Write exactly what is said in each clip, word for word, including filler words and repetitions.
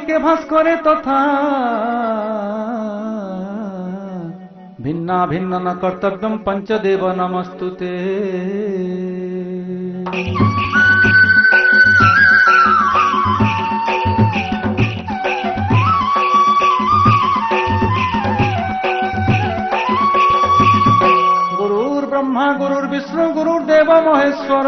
के भास्करे तथा भिन्ना भिन्न न कर्तव्यम पंचदेव नमस्तुते। गुरुर्ब्रह्मा गुरुर्विष्णु गुरुर्देव महेश्वर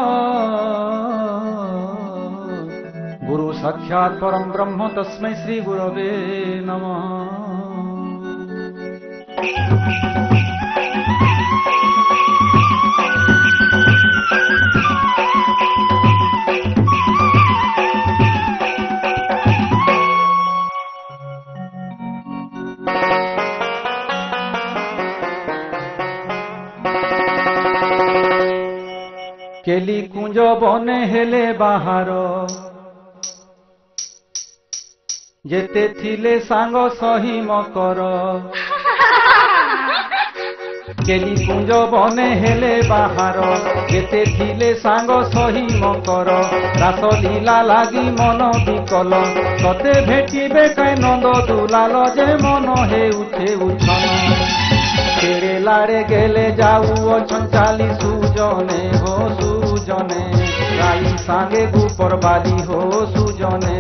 गुरु साक्षात् परम ब्रह्म तस्मै श्री गुरवे नमः। केली कुंज बने हेले बाहार जेते थिले सांग सही मकर। केली कुंज बने हेले बाहार जेते थिले सांग सही मकर। रास लीला लागी मन विकल सते भेटिबे काई नंद दुलाल जे मन हे उठे उछन। तेरे लारे गेले जाऊ अछन चाली सुजने हो सुजने गाई सांगे गुपर बाली हो सुजने।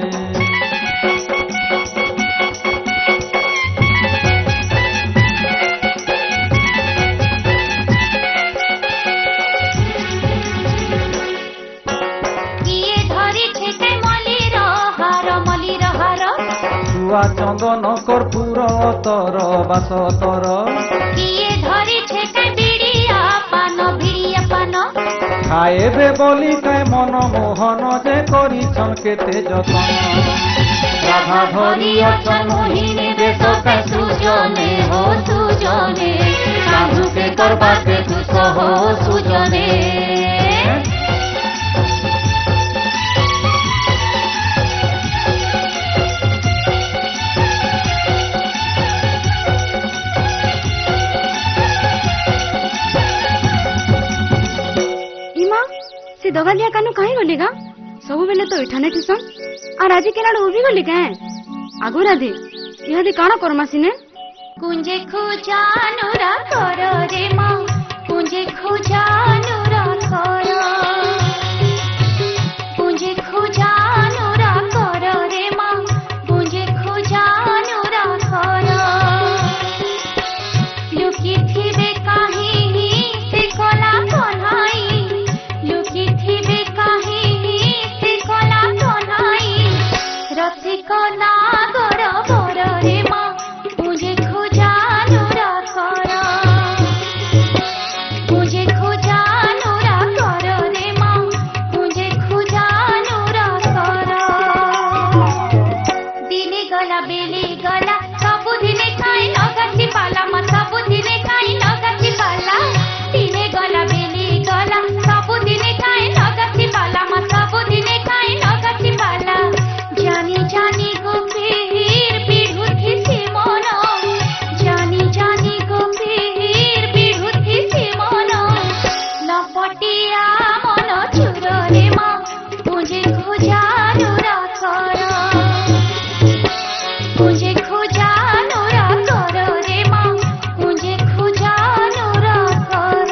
छुआ चंदन कर्पूर तर बास तर किए धरी छेके बिड़िया पान भिड़िया पान। खाएबे बोली काई मन मोहन जे करिछन केते जतन। राधा धरी अछन मोहिनी बेश का सुजने हो सुजने साधु के करबा के दुस हो सुजने। दगालिया कानू कहीं गली गा सब बेले तो इठाने थिसन और आज केना उभी गली का आगो राधे इहादे काना करमासिने। कुंजे खोजानुरा कर रे मां कुंजे खोजानुरा कर कुंजे खोजानुरा कर रे मां कुंजे खोजानुरा कर। लुकी थिबे काहे से कोला कोनाई लुकी थिबे काहे से कोला कोनाई रथी कोना गोर गोर रे मां मुझे खोजानुरा कर मुझे खोजानुरा कर रे मां मुझे खोजानुरा कर। दिने गला बेले गला सबु दिने खाई नगाची पाला मा सबु दिने खाई नगाची पाला। दिने गला बेले गला सबु दिने खाई नगाची पाला मा सबु दिने खाई नगाची पाला। जानी जानी गोपीर बिढ़ुथी सी मन जानी जानी गोपीर बिढ़ुथी सी मन लपटिया मन चुर रे मां मुझे खोजानुरा कर मुझे खोजानुरा कर रे मां मुझे खोजानुरा कर।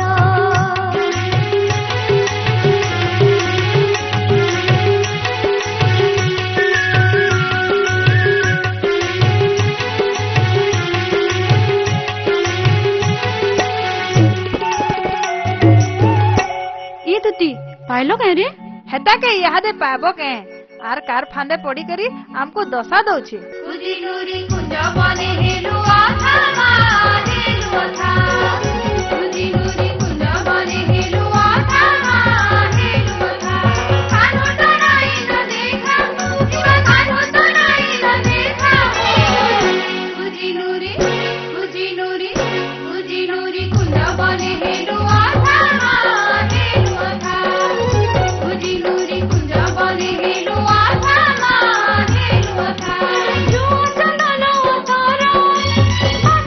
ये तुती पाइलो कह रे हेता के यादे पाबो के आर कार फांदे पड़ी करी हमको दशा दउछे। कुजी नूरी कुंज बने हेलु आथा मा हेलु आथा कुजी नूरी कुंज बने हेलु आथा मा हेलु आथा। कानो तराई न देखा शिवा कानो तराई न देखा। कुजी नूरी कुजी नूरी कुजी नूरी कुंज बने हेलु आथा मा हेलु आथा कुजी नूरी कुंज बने हेलु आथा मा हेलु आथा। जो चंदन तर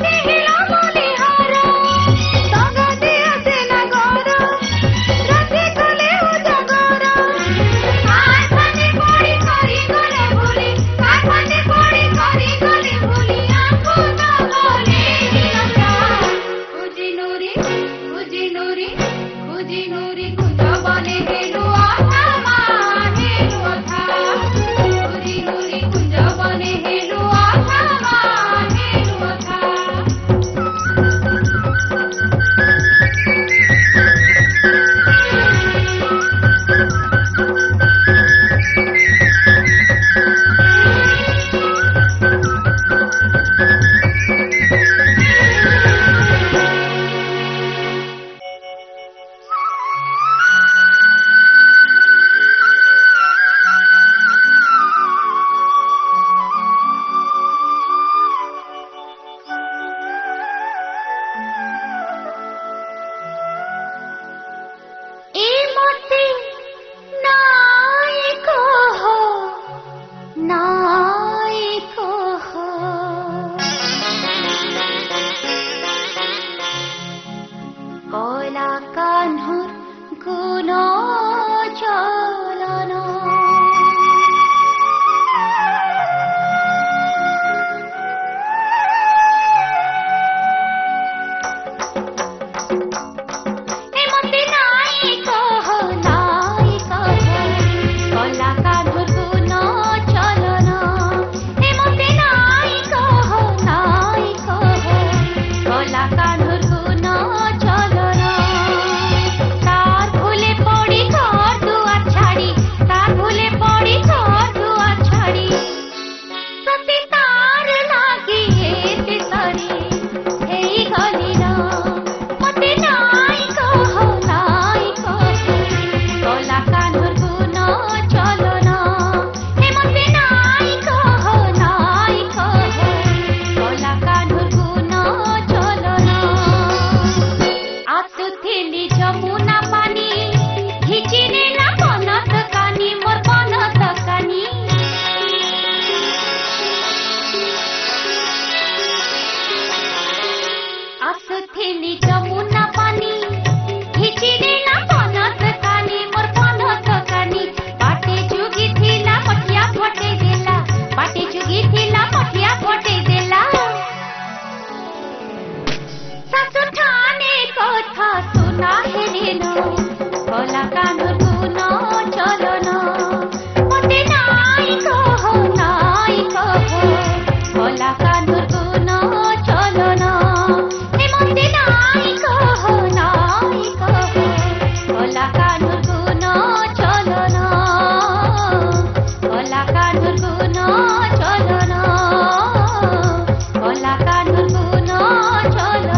देली जमुना पानी घिची देला पनत कानी मोर पनत कानी बाटे जुगी थिला मठिया फटे देला बाटे जुगी थिला मठिया फटे देला सासु ठाने कथा सुना हेरिनो कला कानुर गुनो चलनो मते नाई कहो नाई कहो कला कानुर गुनो चलनो हे मते नाई कहो नाई कहो कला कानुर गुनो चलनो कला कानुर गुनो चलनो कला कानुर गुनो चलनो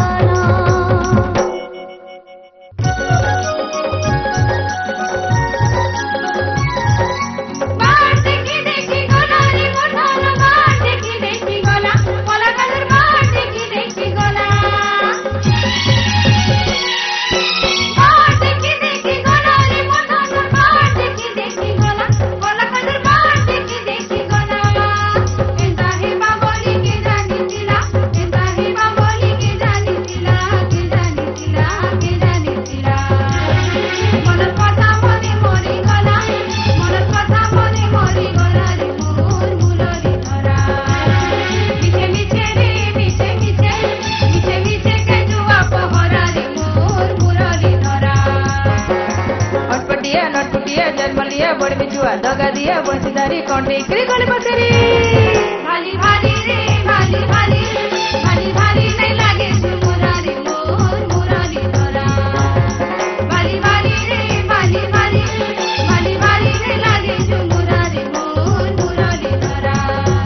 दगा दिया बंशीदारी कंटे करी गली बकरी भाली भाली रे भाली भाली भाली भाली नहीं लागे मुरारी मोर मुरारी तोरा भाली भाली रे भाली भाली भाली भाली नहीं लागे मुरारी मोर मुरारी तोरा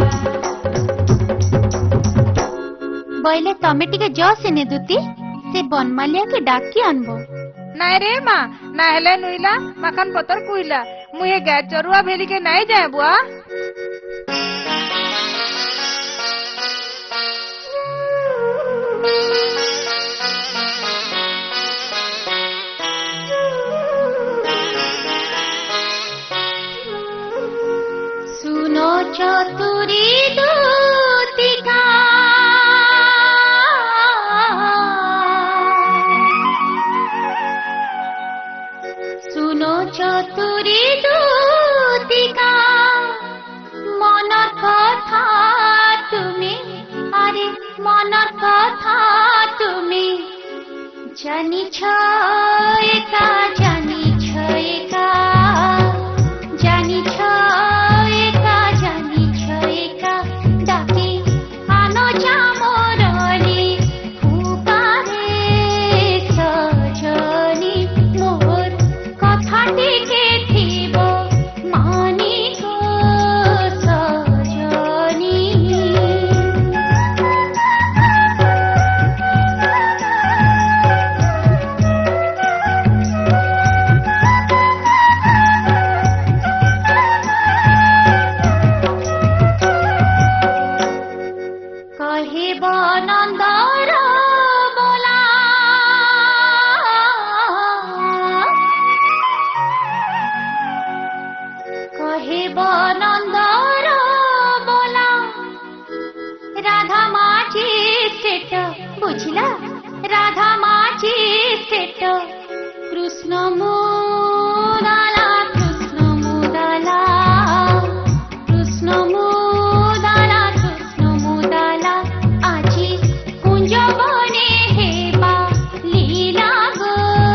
बोले तमे टिके जो सेने दुती से बनमालिया के डाकी अनबो नाय रे माँ ना हेले नुइला माखन पतर कुइला मुहे गाय चरुआ भेली के नहीं जाए बुआ सुनो चतुरी दूतिका सुनो चतुरी दूतिका मन कथा तुमी अरे मन कथा तुमी जानी छ एका जानी छ एका जानी छ एका जानी छ एका डाके आनो जामरली फुकारे सजनी मोर कथा टिके थिबो मानिको सजनी कहिब नंदर बोला कहिब नंदर बोला राधा माझी सेट बुझला राधा माझी सेट कृष्ण मुदाला कृष्ण मुदाला कृष्ण मुदाला कृष्ण मुदाला आजी कुंज बने हेबा लीला गो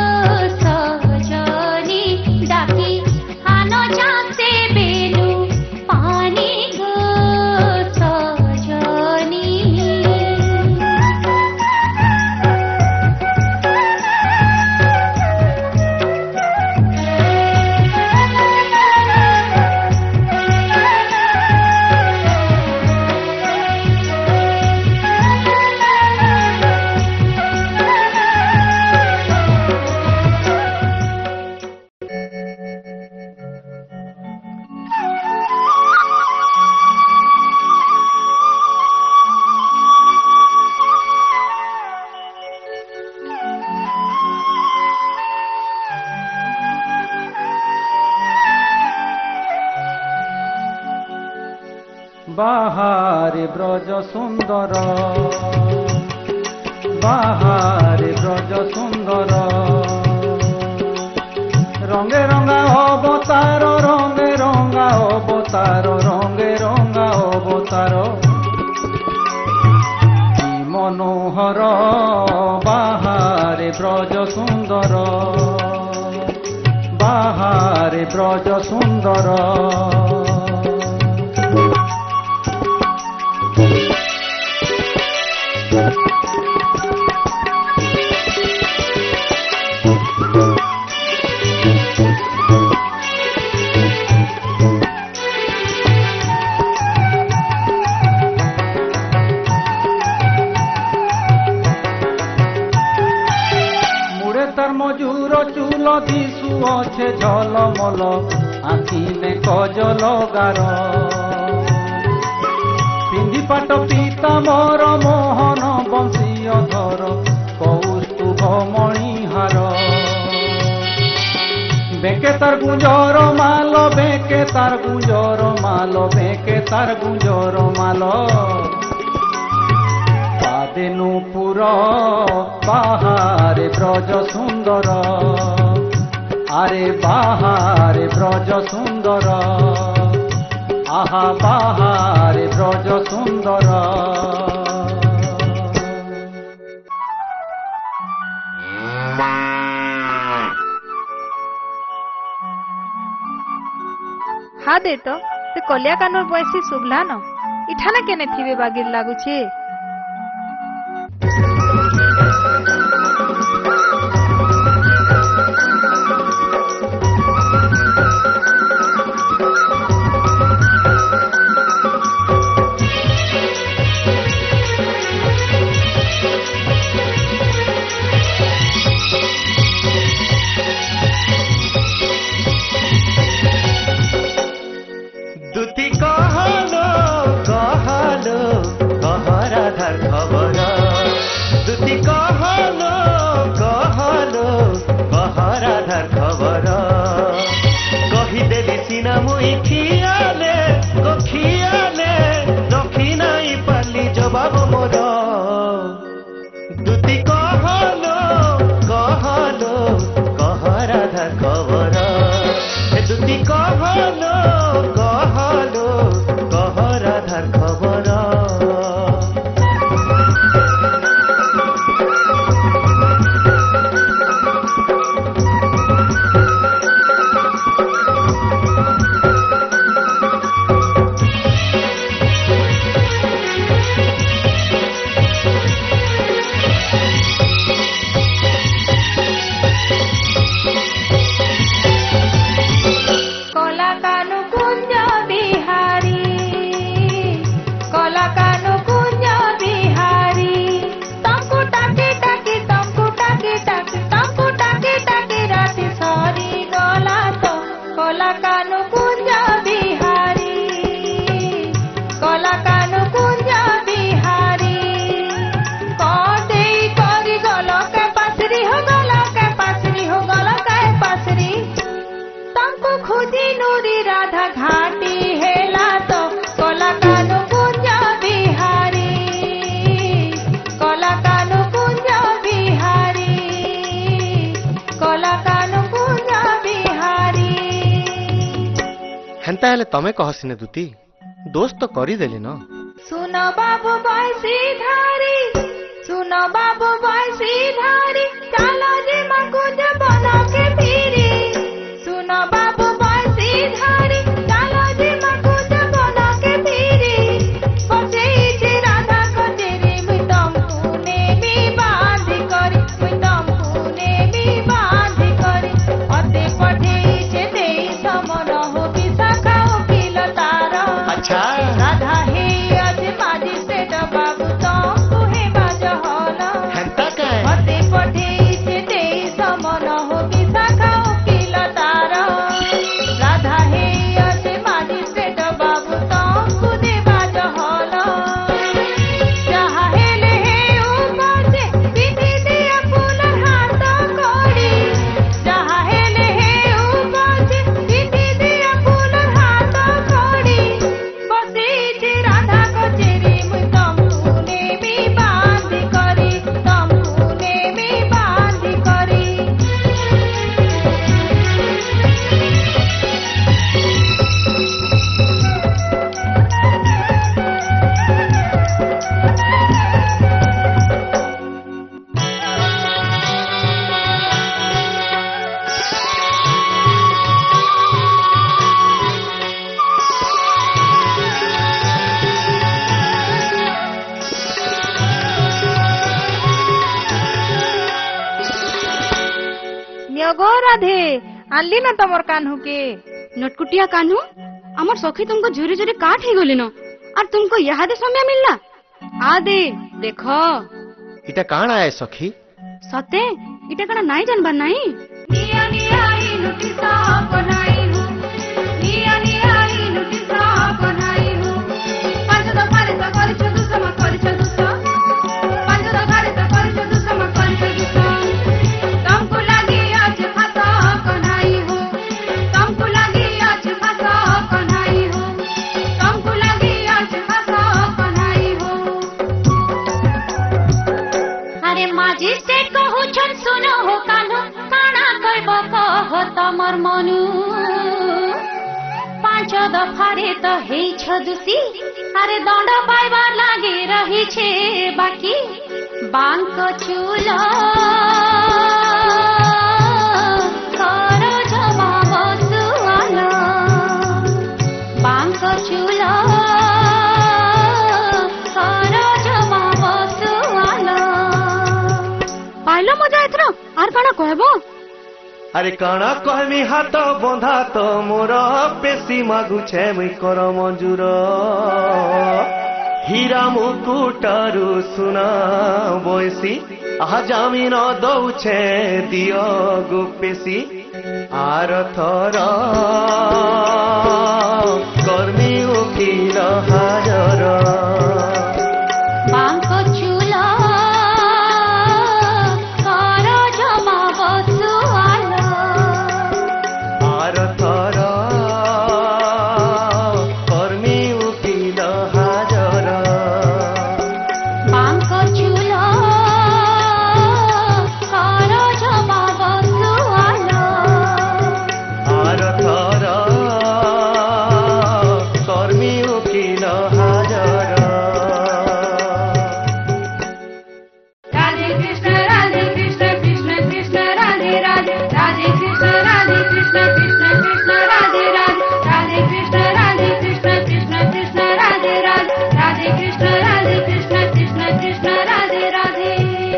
सजनी डाकी आनो जाते बेलू पानी गो सजनी बाहारे ब्रज सुंदर बाहारे তার রঙে রঙা অবতার কি মনোহর বাহারে ব্রজ সুন্দর বাহারে ব্রজ সুন্দর মজুর চুল দিশু অছে ঝলমল আঁখিনে কজল গার পিন্ধি পাট পীতাম্বর মোহন বংশীয় ধর কৌস্তুভ মণিহার বেঁকে তার গুঞ্জর মাল বেঁকে তার গুঞ্জর মাল বেঁকে তার গুঞ্জর মাল পাদে নূপুর বাহারে ব্রজ সুন্দর আরে বাহারে ব্রজ সুন্দর আহা বাহারে ব্রজ সুন্দর हा दे तो ते कलिया कानूर बयसी शुभला न इठाने केने थिबे बागिर लागुछे हेन्ता हेले तमे कह सिने दूती दोष तो करी देली न सुनो बाबू बयसी धारी सुनो बाबू बयसी धारी चलो जी मकुंज बना के फिरी सुनो बाबू बयसी धारी चलो जी मकुंज बना के फिरी बसे जे राधा को तेरे मुई तमकुने भी बांध करी मुई तमकुने भी बांध करी अते पठे जे दे समन हो राधा हे आज माजी से बाबू तो हे बाज होला हेंता कियो गो राधे आनली ना तमर कान्हू के नटकुटिया कान्हू अमर सखी तुमको झुरी झुरी काट ही गली न और तुमको यहाँ दे समय मिलला आ दे देखो इटा काण आए सखी सते इटा कणा नाई जानबार नाई निया निया ई लुटी सा बनाई हूँ निया निया ई लुटी सा बनाई हूँ पांच दो गाड़ी सा कर छदु समा कर छदु सा पांच दो गाड़ी सा कर छदु समा कर छदु सा तुमको लगी आज खाता बनाई हूँ तुमको लगी आज खाता बनाई हूँ तुमको लगी आज खाता बनाई हूँ अरे माजिस्ट्रेट कहूछन सुनो हो कान्हू काना कहब कह तमर मनु पांच दफारे तो हेई छदुसी अरे दंड पाइबार लागे रही छे बाकी बांक चूल कर जवाब सुआल बांक चूल कर जवाब सुआल पाइलो मजा एथरो आर काना कहबो अरे काणा कहमी हाथ बंधा तो मोर पेशी मागुछे मुई कर मंजूर हीरा मुकुटारू सुना बयसी आहा जामिन दौछे दियो गुपेशी आर थर कर्मी उकिल हाजर बांक चूल कर जवाब सुआल आर थर कर्मी उकिल हाजर बांक चूल कर जवाब सुआल आर थर कर्मी उकिल हाजर राधे कृष्ण राधे कृष्ण कृष्ण कृष्ण राधे राधे राधे कृष्ण राधे कृष्ण कृष्ण कृष्ण राधे राधे राधे कृष्ण राधे कृष्ण कृष्ण कृष्ण राधे राधे राधे कृष्ण राधे कृष्ण कृष्ण कृष्ण राधे राधे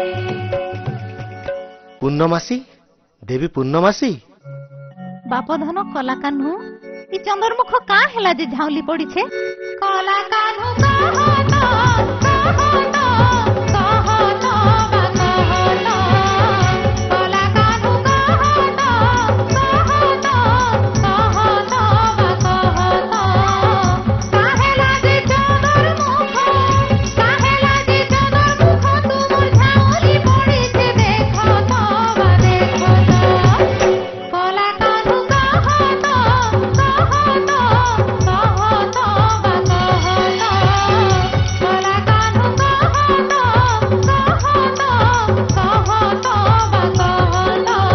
पूर्णमासी देवी पूर्णमासी बाप धन कला कान्हू ई चंद्रमुख का हेला जे झाउली पड़ी छे कला कान्हू कहो तो कहो तो कहो तो बा कहो तो कला कान्हू कहो तो कहो तो कहो तो बा कहो तो काहे लागे चंद्रमुख काहे लागे चंद्रमुख तुमर झाउली पड़ी छे देखो तो बा देखो तो कला कान्हू कहो तो कहो तो कहो तो बा कहो तो कला कान्हू कहो तो कहो तो कहो तो बा कहो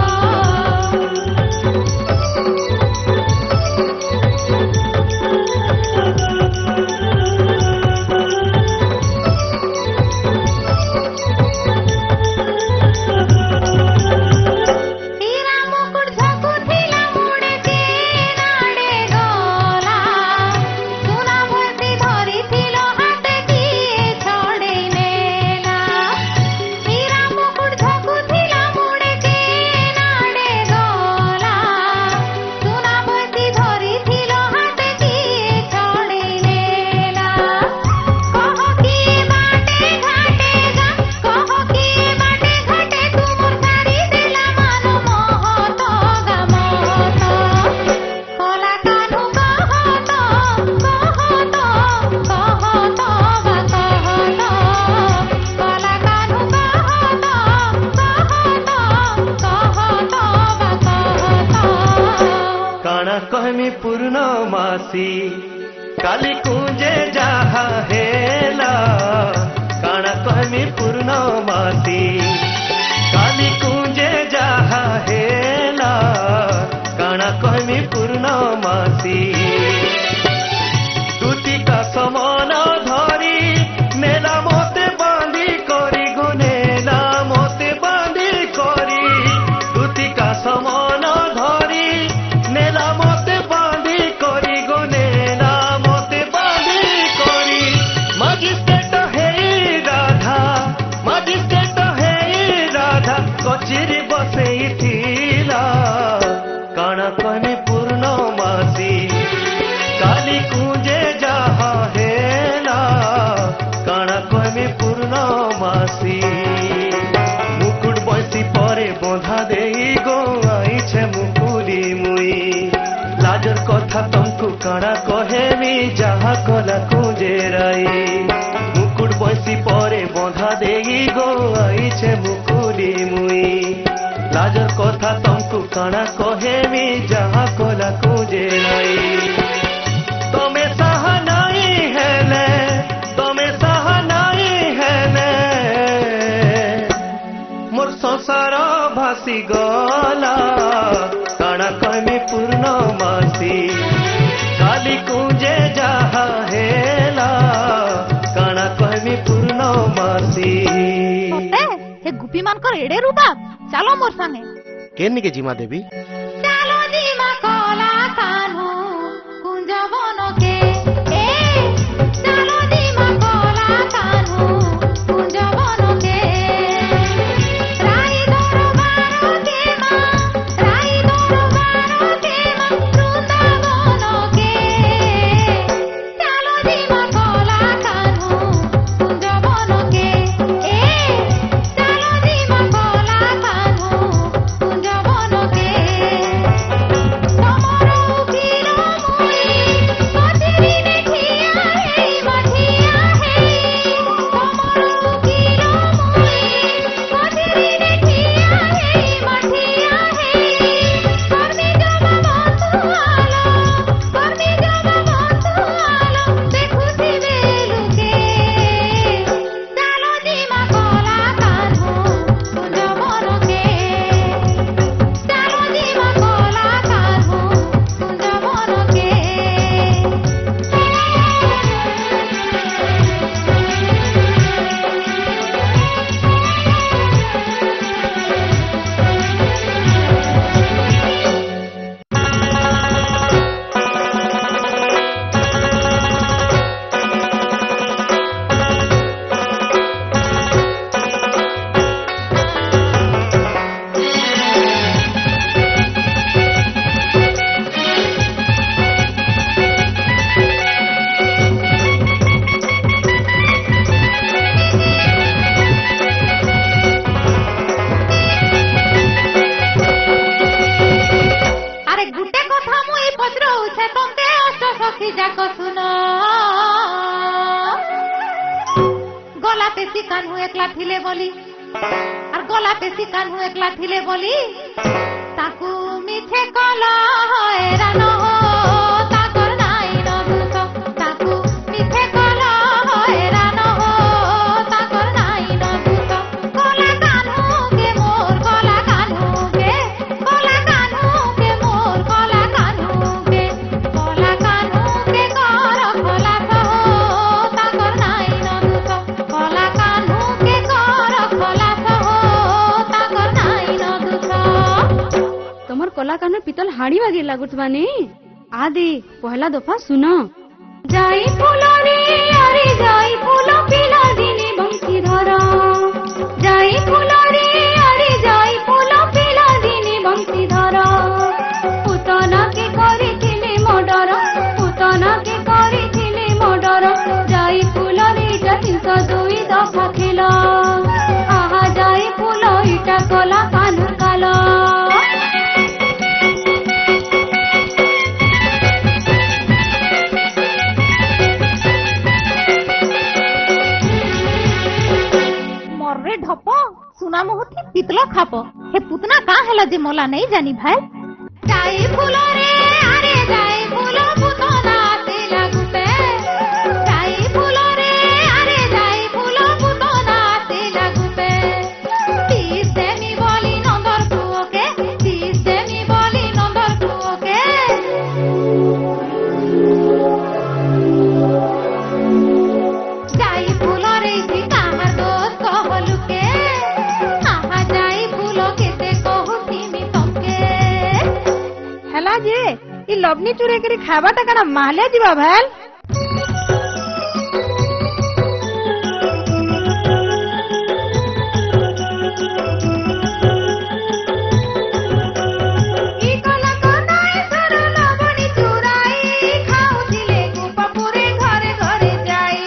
हीरा मुकुट झकुथिला मुड़े के नाडे गला सुना भर्ती धरिथिलो हाते किए छोड़े नेला हीरा मुकुट झकुथिला मुड़े के नाडे गला सुना भर्ती धरिथिलो हाते किए छोड़े नेला कहो किए बाटे घाटे गा कहो किए बाटे घाटे तुमर साड़ी देला मानो मोह तो गा मोह तो कला कान्हू कहो तो कहो तो कहो तो बा कहो तो कला कान्हू कहो तो कहो तो कहो तो बा कहो तो काणा कहमी पूर्णमासी काली कुंजे जाहा हेला काणा कहमी पूर्णमासी काली कुंजे जाहा हेला काणा कहमी पूर्णमासी तुति का समान धरी नेला मोते बांधी करी गुनेला मोते बांधी करी तुति का समान धरी नेला मोते बांधी करी गुनेला मोते बांधी करी मजिस्ट्रेट हे राधा मजिस्ट्रेट हे राधा कचेरी बसेई थी कथा तुमको काना कहेमी जहा कला कुंजेराई मुकुट बंसी परे बंधा देगी गो आईछे मुकुली मुई लाजर कथा तुमको काना कहेमी जहा कला कुंजेराई तमे साहा नाई हेले तमे साहा नाई हेले मोर संसार भासी गला काना कहमी पूर्णमासी काली कुंजे जहा हेला काना कहमी पूर्णमासी सते हे गुपी मानकर एडे रूपा चलो मोर संगे केन के जीमा देवी चलो जीमा कला कान्हू कुंज बन के ए चलो जीमा कला कान्हू कुंज बन के राई दरबार के मां राई दरबार के मां वृंदावन के चलो जीमा कला कान्हू कुंज बन के ए चलो जीमा कला कान्हू कुंज बन के तमरो उकिलो मुई मथिरी ने ठिया हे मठिया हे तमरो उकिलो मुई मथिरी ने ठिया हे मठिया हे करनी जमा बंधुआलो करनी जमा बंधुआलो देखुसी बेलुके चलो जीमा कला कान्हू कुंज बन के चलो जीमा कला कान्हू कुंज बन के अरे गुटे कथा मुई पचरौ छे तंते अष्ट सखी जाक सुन गलाते सिकान्हू एकला थिले बोली और गलाते सिकान्हू एकला थिले बोली ताकू मिठे कला हैरान हो ताकर नाई न दूत ताकू मिठे कला हैरान हो ताकर नाई न दूत कला कान्हू के मोर कला कान्हू के कला कान्हू के मोर कला कान्हू के कला कान्हू के कर कला हो ताकर नाई न दूत कला कान्हू के कर कला हो ताकर नाई न दूत तमर कला कान पितल हाड़ी बागे लागुत बानी आदि पहला दफा सुनो जाई फूल रे अरे जाई फूल पिला दिने बंसी धरा जाई फूल रे अरे जाई फूल पिला दिने बंसी धरा पुतना के करिथिले मर्डर पुतना के करिथिले मर्डर जाई फूल रे जतिसा दुई दफा खेला आहा जाई फूल इटा कला कान काला मर्रे ढप सुना मुहूर्ती पितलो खाप हे पुतना का हेला जे मोला नहीं जानी भाई जाई फूल रे अरे जाई फूल पुतना ते लागुते जाई फूल रे अरे जाई फूल पुतना ते लागुते तीस देमी बोली नंदर पुओके तीस देमी बोली नंदर पुओके जाई फूल रे जी कामर दोस्त कहलुके आहा जाई फूल केते कहूती मी तमके हेला जे ई लवनी चुरे करी खाबाटा कना माले जीवा भाल ई कला कनाई सर लवणी चुराई खाउथिले गोपापुरे घरे घरे जाई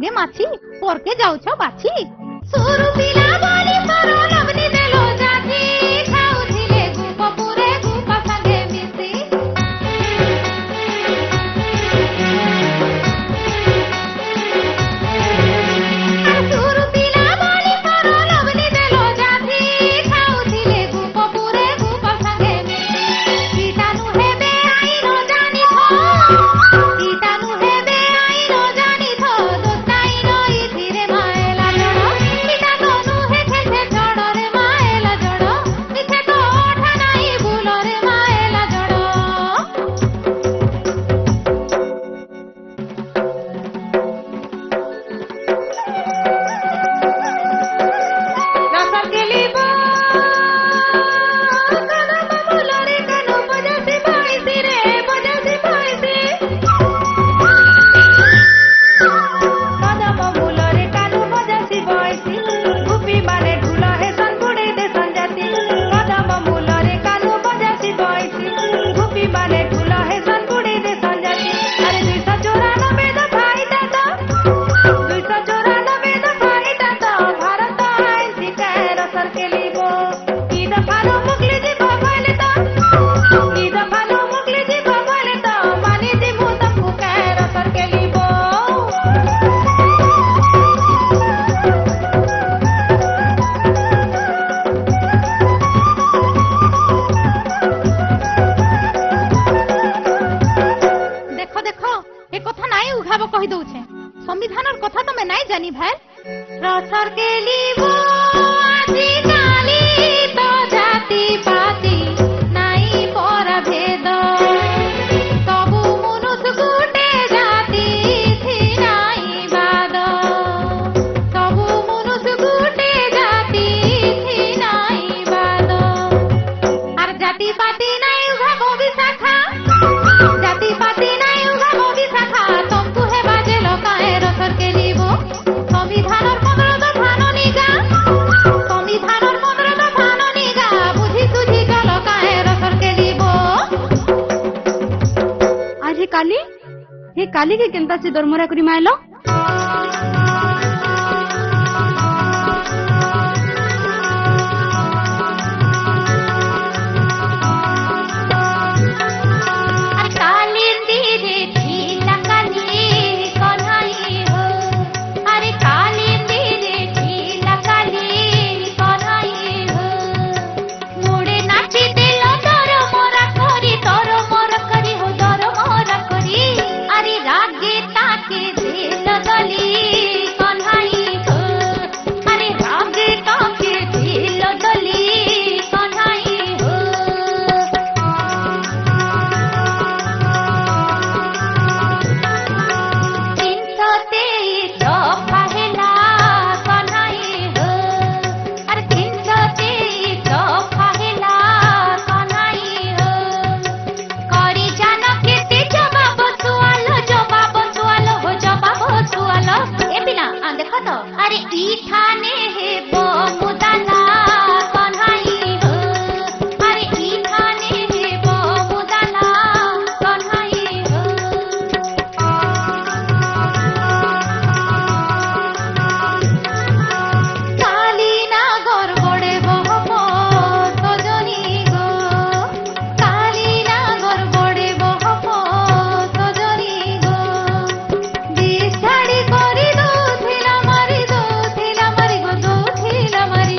गे माछी परके जाउछो बाछी सुरु पिला बोली परो लवनी देलो जाती खाउथिले गुप पुरे गुप संगे मिसी सुरु पिला बोली परो लवनी देलो जाती खाउथिले गुप पुरे गुप संगे मिसी कीटाणु हेबे आई न जानी थो कीटाणु हेबे आई न जानी थो दोस्ताई नई धीरे माएला जड़ो कीटाणु नुहे खेचे जड़ो रे माएला जड़ो मिछे तो ओठा नहीं भूलो रे माएला जड़ो रसर के लीबो काना बाबूलो रे कानो बजासी भाईसी रे बजासी भाईसी काना बाबूलो रे कानो बजासी भाईसी गुपी माने ढूला है संगुड़े दे संजाती काना बाबूलो रे कानो बजासी भाईसी गुपी माने ढूला है संगुड़े दे संजाती अरे दुई सौ चौरानबे दफाई दादा दुई सौ चौरानबे दफाई दादा भारत आइन सिकाए रसर के लीबो की दफानो मुगली जी भले तो की दफानो मुगली जी भले तो मानी दी मु तमको कह रसर के लीबो देखो देखो ए कथा नाई उठाबो कहि दउछे संविधानर कथा तमे नाई जानी भाई रसर के लीबो आजी काली तो जाति पाति नाई पर भेद सबु मनुष्य गुटे जाति थी नाई बाद सबु मनुष्य गुटे जाति थी नाई बाद आर जाति पाति नाई उघाबो विशाखा जाति पाति नाई उघाबो विशाखा तुमको हे बाजे लोकाए रसर के लीबो संविधानर पंद्रह दफानो निगा संविधानर पंद्रह दफानो निगा बुझी सुझी का लोकाए रसर के लीबो आज हे काली हे काली के केनता से दरमरा करी मायलो अरे कालिंदी रे ढीला काली कन्हई हो अरे कालिंदी रे ढीला काली कन्हई हो मुड़े नाची दिलो दर मोरा करी दर मोरा करी हो दर मोरा करी अरे रागे ताके दिल दली कन्हई हो अरे रागे ताके दिल दली कन्हई हो तीन सौ तेईस दफा हेला कन्हई हो अरे तीन सौ तेईस दफा हेला कन्हई हो करी जान केते जवाब सुआलो जवाब सुआलो हो जवाब सुआलो ए बिना आ देखो तो अरे ई ठाने हे बो मुदाला कन्हई हो अरे ई ठाने हे बो मुदाला कन्हई हो काली नागर बड़े बहप सजनी गो काली नागर बड़े बहप सजनी गो बिछाड़ी करी दो थिला मारी दो थिला मारी गो दो थिला मारी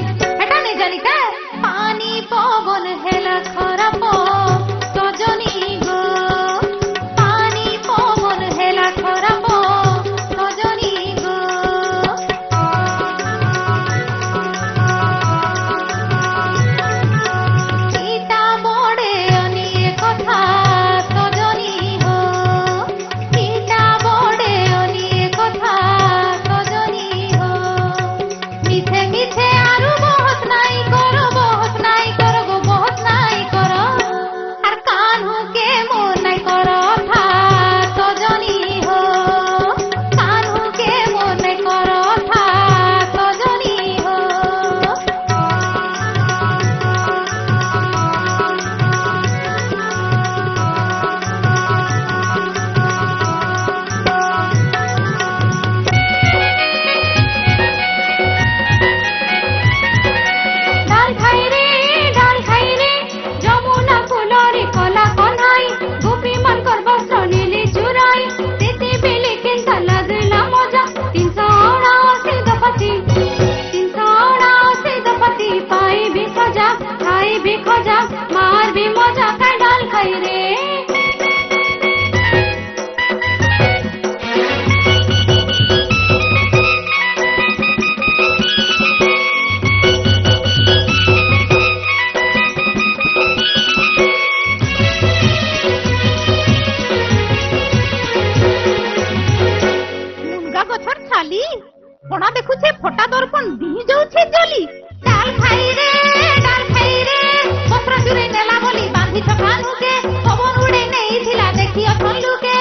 गली डाल खाई रे डाल खाई रे पत्र चुरे नेला बोली बांधी छकानु के पवन उड़े नहीं थिला देखियो ठल्लुके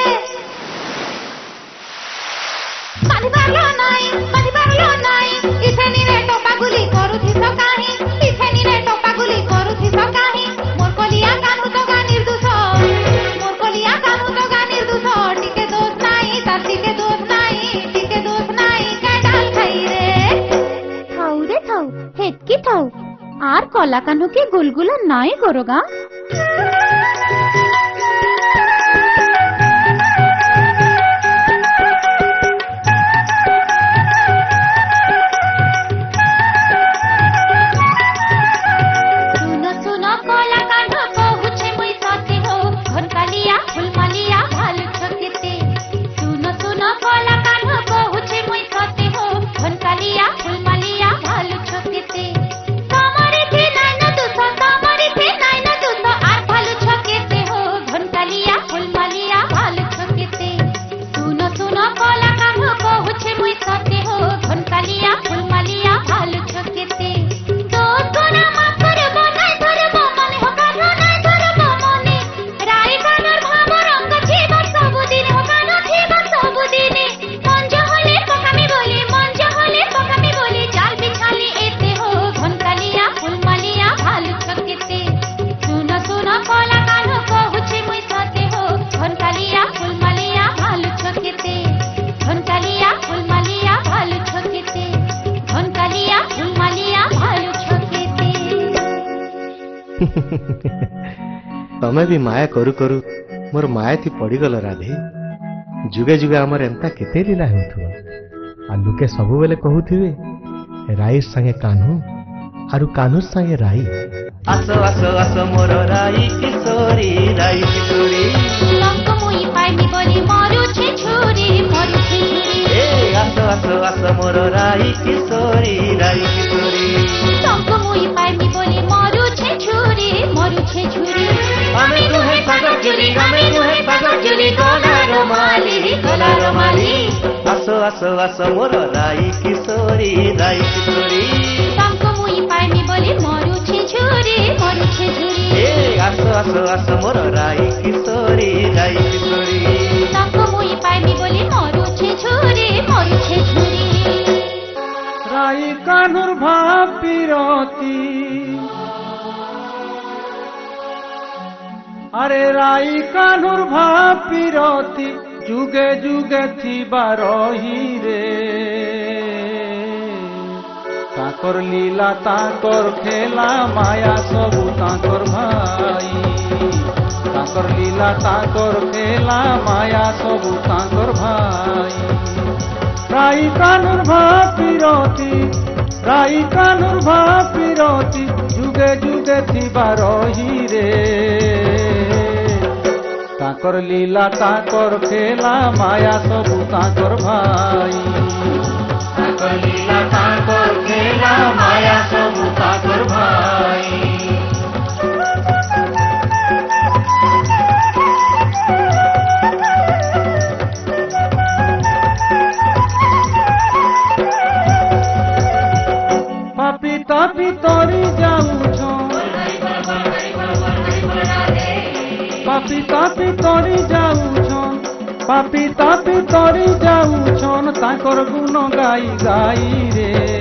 बांधी पारलो नाई बांधी पारलो नाई इथेनी रे टोपा गुली करूथि तो काहे इथेनी रे टोपा गुली करूथि तो काहे मोर कलिया कानु तो गा निर्दोष मोर कलिया कानु तो गा निर्दोष टिके दोष नाई तार टिके दोष नाई टिके दोष नाई का डाल खाई रे थाऊ रे थाऊ हेतकी थाऊ आर कला कान्हू के गुलगुला नाई करोगा तमे भी माया करू करू मोर माया थी पड़ीगल राधे जुगे जुगे आमर एंता केते लीला हेउथुवा आ लुके सबु बेले कहूथिबे राई संगे कान्हू आरु कान्हू संगे राई आसो आसो आसो मोर राई किशोरी राई किशोरी लंक मुई पाइनी बोली मारू छे छुरी मारू छे छुरी ए आसो आसो आसो मोर राई किशोरी राई किशोरी लंक मुई पाइनी बोली मारू छे छुरी मारू छे छुरी हमें तू है पागल जुली हमें तू है पागल जुली गोला रोमाली गोला रोमाली आसो आसो आसो मोर राई किशोरी राई किशोरी लंक मुई पाइनी बोली मारू छे छुरी मारू छे छुरी ए आसो आसो आसो मोर राई किशोरी राई किशोरी लंक मुई पाइनी बोली मारू छे छुरी मारू छे छुरी राई कान्हूर भाव पिरती अरे राई कान्हूर भाव पिरती जुगे जुगे थिबा रही रे ताकर लीला ताकर खेला माया सबु ताकर भाई ताकर लीला ताकर खेला माया सबु ताकर भाई राई कान्हूर भाव पिरती राई कान्हूर भाव पिरती जुगे जुगे थिबा रही रे ताकर लीला ताकर खेला माया सबु ताकर भाई ताकर लीला ताकर खेला माया सबु ताकर भाई पापी तापी तोरी जाऊछ पापी तापी तोरी जाऊछन पापी तापी तोरी जाऊछन ताकर गुण गाई गाई रे